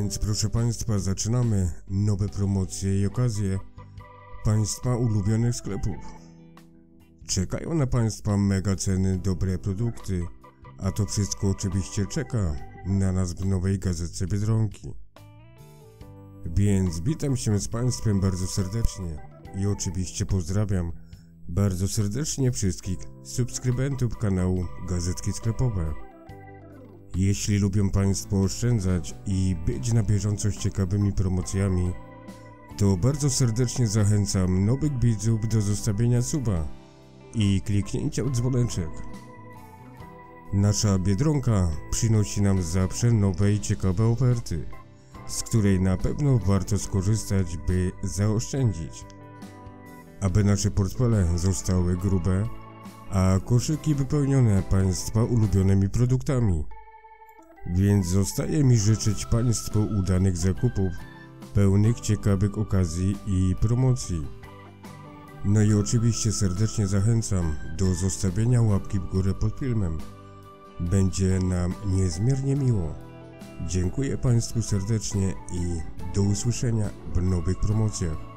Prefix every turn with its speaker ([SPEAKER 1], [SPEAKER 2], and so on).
[SPEAKER 1] więc proszę Państwa, zaczynamy nowe promocje i okazje Państwa ulubionych sklepów. Czekają na Państwa mega ceny, dobre produkty, a to wszystko oczywiście czeka na nas w nowej gazetce Biedronki. Więc witam się z Państwem bardzo serdecznie i oczywiście pozdrawiam bardzo serdecznie wszystkich subskrybentów kanału Gazetki Sklepowe. Jeśli lubią Państwo oszczędzać i być na bieżąco z ciekawymi promocjami, to bardzo serdecznie zachęcam nowych widzów do zostawienia suba i kliknięcia w dzwoneczek. Nasza Biedronka przynosi nam zawsze nowe i ciekawe oferty, z której na pewno warto skorzystać, by zaoszczędzić. Aby nasze portfele zostały grube, a koszyki wypełnione Państwa ulubionymi produktami. Więc zostaje mi życzyć Państwu udanych zakupów, pełnych ciekawych okazji i promocji. No i oczywiście serdecznie zachęcam do zostawienia łapki w górę pod filmem. Będzie nam niezmiernie miło. Dziękuję Państwu serdecznie i do usłyszenia w nowych promocjach.